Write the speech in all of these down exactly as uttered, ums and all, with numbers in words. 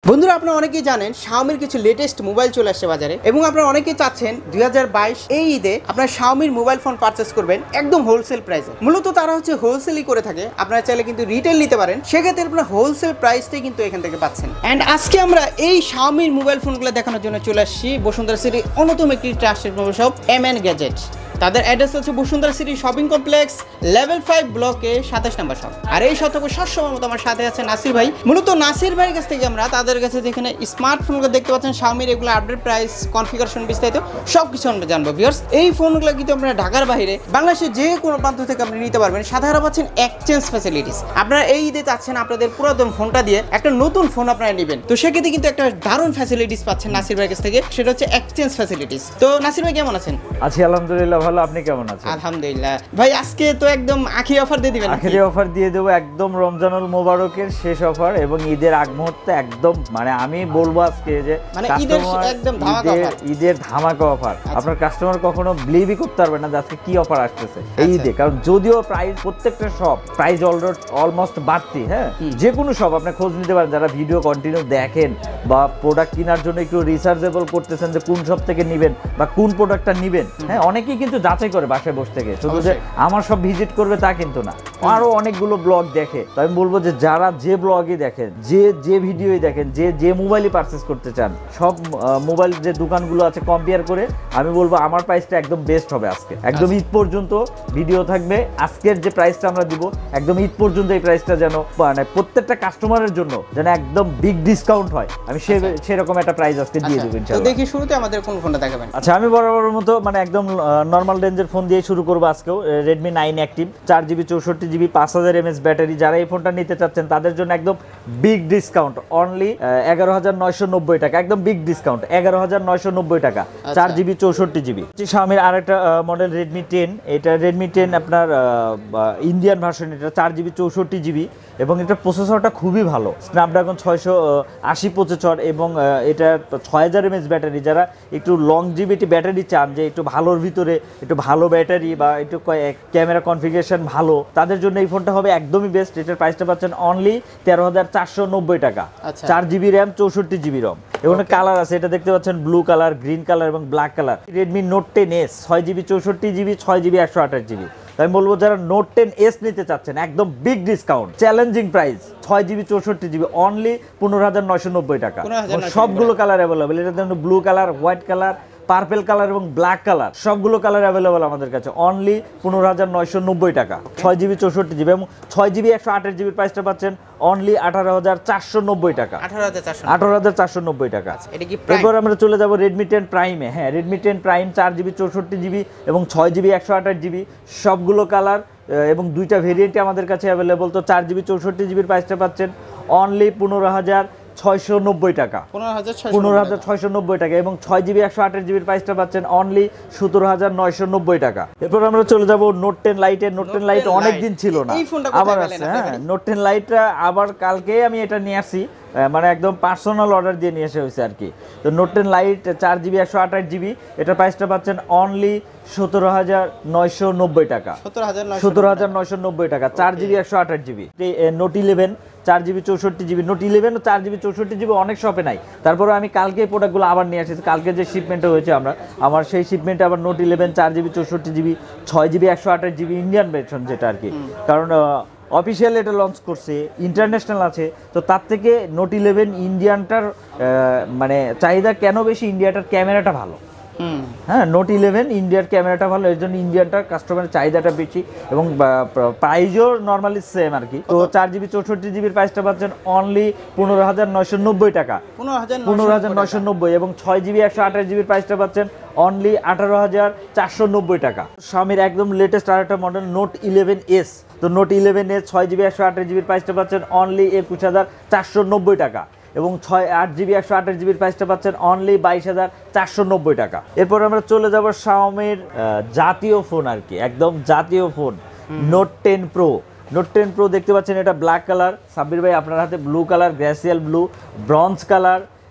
বন্ধুরা আপনারা অনেকেই জানেন Xiaomiর কিছু লেটেস্ট মোবাইল চলে আসছে বাজারে এবং আপনারা অনেকেই চাচ্ছেন দুই হাজার বাইশ এই ঈদে আপনারা Xiaomiর মোবাইল ফোন পারচেজ করবেন একদম হোলসেল প্রাইসে। মূলত তারা হচ্ছে হোলসেলই করে থাকে, আপনারা চাইলে কিন্তু রিটেল নিতে পারেন, সেক্ষেত্রে আপনারা হোলসেল প্রাইসটাই কিন্তু এখান থেকে পাচ্ছেন। অ্যান্ড আজকে আমরা এই Xiaomiর মোবাইল ফোনগুলো দেখানোর জন্য চলে আসছি বসুন্ধরা সিটি অন্যতম একটি trusted mobile shop M N gadget. তাদের অ্যাড্রেস হচ্ছে Bashundhara city shopping complex level five ব্লকে সাতাশ নম্বর শপ। আর এই শতক সবসময় মতো আমার সাথে আছে নাসির ভাই। মূলত নাসির ভাইয়ের কাছ থেকে আমরা তাদের কাছে যেখানে স্মার্টফোনগুলো দেখতে পাচ্ছেন Xiaomiর এগুলো আপডেট প্রাইস কনফিগারেশন বিস্তারিত সব কিছু আমরা জানবো। ভিউয়ার্স এই ফোনগুলো কিন্তু আপনারা ঢাকার বাইরে বাংলাদেশের যে কোনো প্রান্ত থেকে আপনি নিতে পারবেন। সাধারণত পাচ্ছেন এক্সচেঞ্জ ফ্যাসিলিটিস। আপনারা এই ঈদে চাচ্ছেন আপনাদের পুরাতন ফোনটা দিয়ে একটা নতুন ফোন আপনারা নেবেন, তো সেক্ষেত্রে কিন্তু একটা দারুণ ফ্যাসিলিটিস পাচ্ছেন নাসির ভাইয়ের কাছ থেকে, সেটা হচ্ছে এক্সচেঞ্জ ফ্যাসিলিটিস। তো নাসির ভাই কেমন আছেন? আছি আলহামদুলিল্লাহ ভালো, আপনি কেমন আছেন? আলহামদুলিল্লাহ ভাই, আজকে তো একদম আখেরি অফার দিয়ে দিবেন। আখেরি অফার দিয়ে দেবো, একদম রমজানুল মোবারকের শেষ অফার এবং ঈদের আগ মুহূর্তে একদম মানে আমি বলবো আজকে যে মানে ঈদের একদম ধামাকা অফার, ঈদের ধামাকা অফার। আপনার কাস্টমার কখনো বিলিভই করতে পারবে না যে আজকে কি অফার আসতেছে এই ঈদে, কারণ যদিও প্রাইস প্রত্যেকটা শপ প্রাইস অলমোস্ট বাড়তি, হ্যাঁ যে কোনো শপ আপনি খোঁজ নিতে পারেন যারা ভিডিও কন্টিনিউ দেখেন বা প্রোডাক্ট কেনার জন্য একটু রিসার্চেবল করতেছেন যে কোন শপ থেকে নেবেন বা কোন প্রোডাক্টটা নেবেন। হ্যাঁ অনেকেই কিন্তু যাচাই করে বাসায় বসে থেকে, শুধু যে আমার সব ভিজিট করবে তা কিন্তু না, আরো অনেকগুলো ব্লগ দেখে। তো আমি বলবো যে যারা যে ব্লগই দেখেন, যে যে ভিডিওই দেখেন, যে যে মোবাইলই পারচেস করতে চান, সব মোবাইল যে দোকানগুলো আছে কম্পেয়ার করে আমি বলবো আমার প্রাইসটা একদম বেস্ট হবে আজকে। একদম ঈদ পর্যন্ত ভিডিও থাকবে, আজকের যে প্রাইসটা আমরা দিব একদম ঈদ পর্যন্ত এই প্রাইসটা যেন মানে প্রত্যেকটা কাস্টমারের জন্য যেন একদম বিগ ডিসকাউন্ট হয়, আমি সে সেরকম একটা প্রাইস আজকে দিয়ে দেব ইনশাআল্লাহ। তো দেখি শুরুতে আমাদের কোন ফোনটা দেখাবেন? আচ্ছা আমি বরাবরের মতো মানে একদম নরমাল রেঞ্জের ফোন দিয়ে শুরু করবো আজকেও। রেডমি নাইন অ্যাক্টিভ, চার জিবি চৌষট্টি জিবি পাঁচ হাজার এমএস ব্যাটারি। যারা এই ফোনটা নিতে চাচ্ছেন তাদের জন্য একদম বিগ ডিসকাউন্ট, অনলি এগারো হাজার নয়শো নব্বই টাকা, একদম বিগ ডিসকাউন্ট এগারো হাজার নয়শো নব্বই টাকা, চার জিবি চৌষট্টি জিবি। Xiaomiর আর একটা মডেল রেডমি টেন, এটা রেডমি টেন আপনার ইন্ডিয়ান ভার্সন, এটা চার জিবি চৌষট্টি জিবি এবং এটা প্রসেসরটা খুবই ভালো, স্ন্যাপড্রাগন ছয়শো আশি প্রসেসর এবং এটা ছয় হাজার এমএস ব্যাটারি। যারা একটু লং জিবিটি ব্যাটারি চান, যে একটু ভালোর ভিতরে একটু ভালো ব্যাটারি বা একটু ক্যামেরা কনফিগারেশন ভালো, তাদের জন্য এই ফোনটা হবে একদমই বেস্ট। এটার প্রাইসটা পাচ্ছেন অনলি তেরো হাজার চারশো নব্বই টাকা, চার জিবি র্যাম চৌষট্টি জিবি রম। এবং কালার আছে, এটা দেখতে পাচ্ছেন ব্লু কালার, গ্রিন কালার এবং black colour. Redmi note ten S ছয় জিবি চৌষট্টি জিবি, ছয় জিবি একশো আঠাশ জিবি। আমি বলবো যারা নোট টেন এস নিতে চাচ্ছেন একদম বিগ ডিসকাউন্ট, চ্যালেঞ্জিং প্রাইস, ছয় জিবি চৌষট্টি জিবি অনলি পনেরো হাজার নয়শো নব্বই টাকা। সবগুলো কালার অ্যাভেলেবল, এটা blue colour, white colour, purple colour এবং ব্ল্যাক কালার সবগুলো কালার অ্যাভেলেবল আমাদের কাছে, অনলি পনেরো হাজার নয়শো নব্বই টাকা, ছয় জিবি চৌষট্টি জিবি এবং ছয় জিবি একশো আঠাশ জিবির প্রাইসটা পাচ্ছেন অনলি আঠারো হাজার চারশো নব্বই টাকা, আঠারো হাজার চারশো নব্বই টাকা। এরপর আমরা চলে যাবো রেডমি টেন প্রাইমে। হ্যাঁ রেডমি টেন প্রাইম চার জিবি চৌষট্টি জিবি এবং ছয় জিবি একশো আঠাশ জিবি, সবগুলো কালার এবং দুইটা ভেরিয়েন্টে আমাদের কাছে অ্যাভেলেবল। তো চার জিবি চৌষট্টি জিবির প্রাইসটা পাচ্ছেন অনলি পনেরো হাজার ছয়শো নব্বই টাকা, পনেরো হাজার ছয়শো নব্বই টাকা এবং ছয় জিবি একশো আঠাশ জিবির প্রাইসটা পাচ্ছেন অনলি সতেরো হাজার নয়শো নব্বই টাকা। এরপর আমরা চলে যাবো নোট টেন লাইটে। নোট টেন লাইট অনেকদিন ছিল না, আবার আছে। হ্যাঁ নোট টেন লাইটটা আবার কালকে আমি এটা নিয়ে আসছি, মানে একদম পার্সোনাল অর্ডার দিয়ে নিয়ে আসা হয়েছে আর কি। তো নোট টেন লাইট চার জিবি একশো আঠাশ জিবি, এটার প্রাইসটা পাচ্ছেন অনলি সতেরো হাজার নয়শো নব্বই টাকা, সতেরো হাজার নয়শো নব্বই টাকা, চার জিবি একশো আঠাশ জিবি। নোট ইলেভেন চার জিবি চৌষট্টি জিবি, নোট ইলেভেন ও চার জিবি চৌষট্টি জিবি অনেক শপে নাই, তারপরে আমি কালকে এই প্রোডাক্টগুলো আবার নিয়ে আসছি। কালকে যে শিপমেন্টটা হয়েছে আমরা আমার সেই শিপমেন্টে আবার নোট ইলেভেন চার জিবি চৌষট্টি জিবি, ছয় জিবি একশো আঠাশ জিবি ইন্ডিয়ান ভার্সন যেটা আর কি, কারণ অফিসিয়াল এটা লঞ্চ করছে, ইন্টারন্যাশনাল আছে। তো তার থেকে নোট ইলেভেন ইন্ডিয়ানটার মানে চাহিদা কেন বেশি, ইন্ডিয়াটার ক্যামেরাটা ভালো। হ্যাঁ নোট ইলেভেন ইন্ডিয়ার ক্যামেরাটা ভালো, এর জন্য ইন্ডিয়ানটার কাস্টমারের চাহিদাটা বেশি এবং প্রাইসও নর্মালি সেম আর কি। তো চার জিবি চৌষট্টি জিবির প্রাইসটা পাচ্ছেন অনলি পনেরো হাজার নয়শো নব্বই টাকা, পনেরো হাজার নয়শো নব্বই এবং ছয় জিবি একশো আঠাশ জিবির প্রাইসটা পাচ্ছেন অনলি আঠারো হাজার চারশো নব্বই টাকা। Xiaomiর একদম লেটেস্ট আর একটা মডেল নোট ইলেভেন এস। তো নোট ইলেভেন এস ছয় জিবি একশো আঠাশ জিবির প্রাইসটা পাচ্ছেন অনলি একুশ হাজার চারশো নব্বই টাকা এবং ছয় আট জিবি একশো আঠাশ জিবির প্রাইসটা পাচ্ছেন অনলি বাইশ হাজার চারশো নব্বই টাকা। এরপর আমরা চলে যাব Xiaomiর জাতীয় ফোন আর কি, একদম জাতীয় phone note ten pro. Note ten pro দেখতে পাচ্ছেন, এটা ব্ল্যাক কালার। সাব্বির ভাই আপনার হাতে blue colour, glacial blue, bronze colour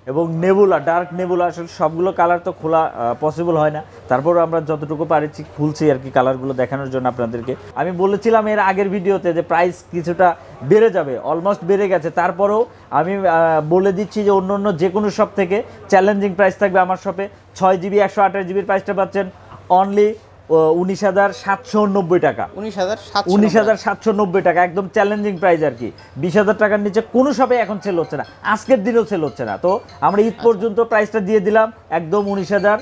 এবং নেবুলা, ডার্ক নেবুলা, আসলে সবগুলো কালার তো খোলা পসিবল হয় না, তারপরও আমরা যতটুকু পারছি খুলছি আর কি কালারগুলো দেখানোর জন্য আপনাদেরকে। আমি বলেছিলাম এর আগের ভিডিওতে যে প্রাইস কিছুটা বেড়ে যাবে, অলমোস্ট বেড়ে গেছে, তারপরেও আমি বলে দিচ্ছি যে অন্য অন্য যে কোনো শপ থেকে চ্যালেঞ্জিং প্রাইস থাকবে আমার শপে। ছয় জিবি একশো আঠাশ জিবির প্রাইসটা পাচ্ছেন অনলি উনিশ হাজার সাতশো নব্বই টাকা, উনিশ হাজার উনিশ হাজার সাতশো নব্বই টাকা, একদম চ্যালেঞ্জিং প্রাইস আর কি। বিশ হাজার টাকার নিচে কোনো শপে এখন সেল হচ্ছে না, আজকের দিনেও সেল হচ্ছে না। তো আমরা ঈদ পর্যন্ত প্রাইসটা দিয়ে দিলাম একদম উনিশ হাজার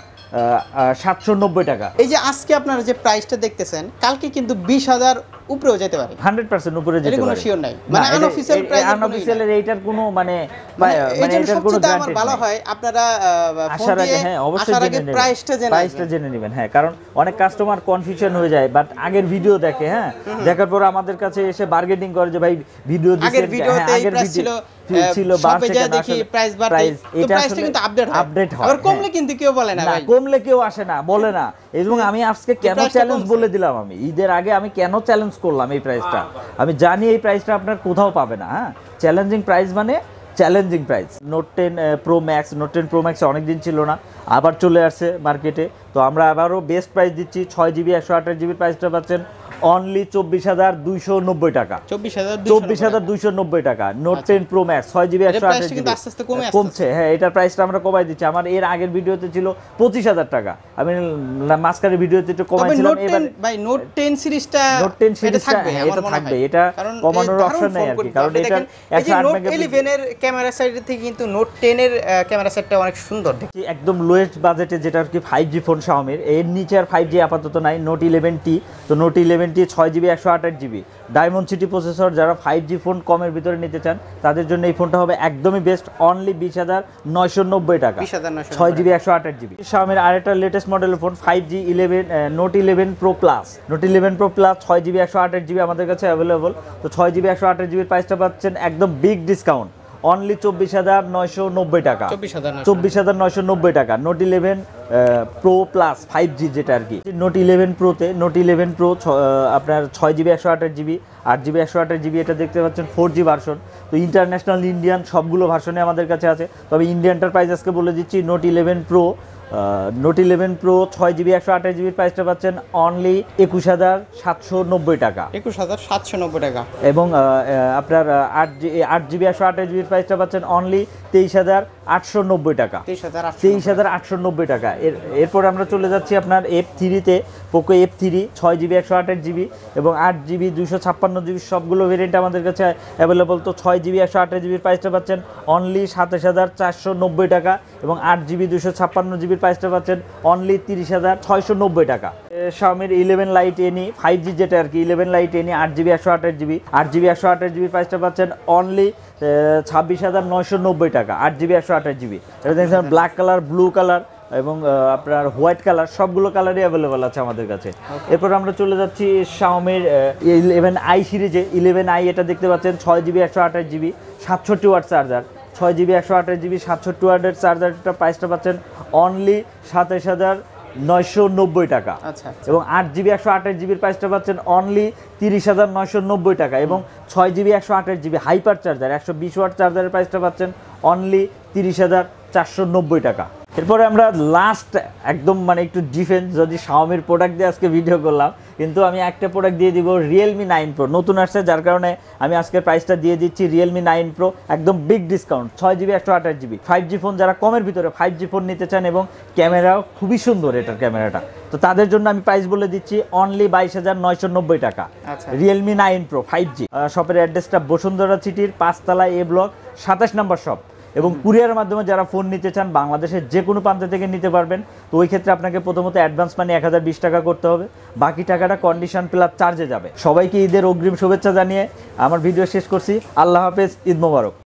সাতশো নব্বই টাকা। এই যে আজকে আপনারা যে প্রাইসটা দেখতেছেন, কালকে কিন্তু বিশ হাজার উপরেও যেতে পারে, হান্ড্রেড পার্সেন্ট উপরে যেতে পারে, কোনো শিওর নাই। মানে আনঅফিশিয়াল প্রাইস, আনঅফিশিয়াল এর এইটার কোনো মানে মানে এটার কোনো গ্যারান্টি ভালো হয় আপনারা আসার আগে, হ্যাঁ অবশ্যই জেনে নেবেন, প্রাইসটা জেনে প্রাইসটা জেনে নেবেন। হ্যাঁ, কারণ অনেক কাস্টমার কনফিউশন হয়ে যায়, বাট আগের ভিডিও দেখে, হ্যাঁ দেখার পর আমাদের কাছে এসে বার্গেনিং করে যে ভাই ভিডিও দিছেন, আগের ভিডিওতে এই প্রাইস ছিল ছিল বাড়ছে কেন, দেখি প্রাইস বাড়ছে, তো প্রাইসটা কিন্তু আপডেট হয়, আপডেট হয়। আর কমলে কিন্তু কেউ বলে না ভাই, কমলে কেউ আসে না, বলে না। এবং আমি আজকে কেন চ্যালেঞ্জ বলে দিলাম, আমি ঈদের আগে আমি কেন চ্যালেঞ্জ করলাম এই প্রাইসটা, আমি জানি এই প্রাইসটা আপনার কোথাও পাবে না। হ্যাঁ, চ্যালেঞ্জিং প্রাইস মানে challenging price. Note ten pro max, note ten pro max অনেকদিন ছিল না, আবার চলে আসছে মার্কেটে, তো আমরা আবারও বেস্ট প্রাইস দিচ্ছি। ছয় জিবি একশো আঠাশ জিবির প্রাইসটা পাচ্ছেন অনলি চব্বিশ হাজার দুইশো নব্বই টাকা, চব্বিশ হাজার দুইশো নব্বই টাকা। নোট টেন প্রো ম্যাক্স ছয় জিবি একশো আঠাশ জিবি কমছে, হ্যাঁ এটার প্রাইসটা আমরা কমাই দিচ্ছি। আমার এর আগের ভিডিওতে ছিল পঁচিশ হাজার টাকা, আমি মাঝখানের ভিডিওতে একটু কমাইছিলাম। এবার ভাই নোট টেন সিরিজটা, নোট টেন সিরিজটা এটা থাকবে, এটা কমানোর অপশন নেই আর কি, কারণ এটা একশো আট মেগাপিক্সেল। ইলেভেন এর ক্যামেরা সাইড থেকে কিন্তু নোট টেন এর ক্যামেরা সাইডটা অনেক সুন্দর দেখি, একদম লোয়েস্ট বাজেটে, যেটা আর কি ফাইভ জি ফোন Xiaomi, এর নিচে আর ফাইভ জি আপাতত নাই। নোট ইলেভেন টি, তো নোট ইলেভেন টি ছয় জিবি একশো আঠাশ জিবি ডায়মন্ড সিটি প্রসেসর, যারা ফাইভ জি ফোন কমের ভিতরে নিতে চান তাদের জন্য এই ফোনটা হবে একদমই বেস্ট, অনলি বিশ হাজার নয়শো নব্বই টাকা, ছয় জিবি একশো আঠাশ জিবি। Xiaomi আরেকটা লেটেস্ট মডেলের phone five G eleven note eleven pro plus, note eleven pro plus ছয় জিবি একশো আঠাশ জিবি আমাদের কাছে অ্যাভেলেবল। তো ছয় জিবি একশো আঠাশ জিবির প্রাইসটা পাচ্ছেন একদম বিগ ডিসকাউন্ট, অনলি চব্বিশ হাজার নয়শো নব্বই টাকা, চব্বিশ হাজার নয়শো নব্বই টাকা। Note eleven pro plus five G যেটা আর কি, নোট ইলেভেন প্রোতে, নোট ইলেভেন প্রো আপনার ছয় জিবি একশো আঠাশ জিবি, আট জিবি একশো আঠাশ জিবি, এটা দেখতে পাচ্ছেন ফোর জি ভার্সন। তো ইন্টারন্যাশনাল ইন্ডিয়ান সবগুলো ভার্সনে আমাদের কাছে আছে, তবে ইন্ডিয়ানটার প্রাইস আজকে বলে দিচ্ছি। Note eleven pro note eleven pro ছয় জিবি একশো আঠাশ জিবির প্রাইসটা পাচ্ছেন অনলি একুশ হাজার সাতশো নব্বই টাকা, একুশ হাজার সাতশো নব্বই টাকা। এবং আপনার আট জি আট জিবি একশো আঠাশ জিবির প্রাইসটা পাচ্ছেন অনলি তেইশ হাজার আটশো নব্বই টাকা, তেইশ হাজার আটশো নব্বই টাকা। এর এরপর আমরা চলে যাচ্ছি আপনার এফ থ্রিতে, পোকো এফ থ্রি ছয় জিবি একশো আঠাশ জিবি এবং আট জিবি দুশো ছাপ্পান্ন জিবি সবগুলো ভেরিয়েন্ট আমাদের কাছে অ্যাভেলেবল। তো ছয় জিবি একশো আঠাশ জিবির প্রাইসটা পাচ্ছেন অনলি সাতাশ হাজার চারশো নব্বই টাকা এবং আট জিবি দুশো ছাপ্পান্ন জিবির প্রাইসটা পাচ্ছেন অনলি তিরিশ হাজার ছয়শো নব্বই টাকা। Xiaomi eleven lite NE five G যেটা আর কি, ইলেভেন লাইট এনি আট জিবি একশো আঠাশ জিবি, আট জিবি একশো আঠাশ জিবির প্রাইসটা পাচ্ছেন অনলি ছাব্বিশ হাজার নয়শো নব্বই টাকা, আট জিবি একশো আঠাশ জিবি। এটা দেখছেন ব্ল্যাক কালার, ব্লু কালার এবং আপনার হোয়াইট কালার, সবগুলো কালারই অ্যাভেলেবল আছে আমাদের কাছে। এরপর আমরা চলে যাচ্ছি Xiaomi ইলেভেন আই সিরিজে, ইলেভেন আই এটা দেখতে পাচ্ছেন ছয় জিবি একশো আঠাশ জিবি, সাতষট্টি ওয়াট চার্জার, ছয় জিবি একশো আঠাশ জিবি সাতষট্টি ওয়াটের চার্জারটা প্রাইসটা পাচ্ছেন অনলি সাতাশ হাজার নয়শো নব্বই টাকা, এবং আট জিবি একশো আঠাশ জিবির প্রাইসটা পাচ্ছেন অনলি তিরিশ হাজার নয়শো নব্বই টাকা, এবং ছয় জিবি একশো আঠাশ জিবি হাইপার চার্জার একশো বিশ ওয়াট চার্জারের প্রাইসটা পাচ্ছেন অনলি তিরিশ হাজার চারশো নব্বই টাকা। এরপরে আমরা লাস্ট একদম মানে একটু ডিফেন্স, যদি Xiaomiর প্রোডাক্ট দিয়ে আজকে ভিডিও করলাম, কিন্তু আমি একটা প্রোডাক্ট দিয়ে দিব রিয়েলমি নাইন প্রো, নতুন আসছে যার কারণে আমি আজকের প্রাইসটা দিয়ে দিচ্ছি রিয়েলমি নাইন প্রো একদম বিগ ডিসকাউন্ট, ছয় জিবি একশো আঠাশ জিবি ফাইভ জি ফোন, যারা কমের ভিতরে ফাইভ জি ফোন নিতে চান এবং ক্যামেরাও খুবই সুন্দর এটার ক্যামেরাটা, তো তাদের জন্য আমি প্রাইস বলে দিচ্ছি অনলি বাইশ হাজার নয়শো নব্বই টাকা, Realme nine pro five G. শপের অ্যাড্রেসটা বসুন্ধরা সিটির পাঁচতলা এ ব্লক সাতাশ নম্বর শপ, এবং কুরিয়ারের মাধ্যমে যারা ফোন নিতে চান বাংলাদেশের যে কোনো প্রান্ত থেকে নিতে পারবেন। তো ওই ক্ষেত্রে আপনাকে প্রথমত অ্যাডভান্স মানি এক হাজার বিশ টাকা করতে হবে, বাকি টাকাটা কন্ডিশন প্লাস চার্জে যাবে। সবাইকে ঈদের অগ্রিম শুভেচ্ছা জানিয়ে আমার ভিডিও শেষ করছি। আল্লাহ হাফেজ, ঈদ মোবারক।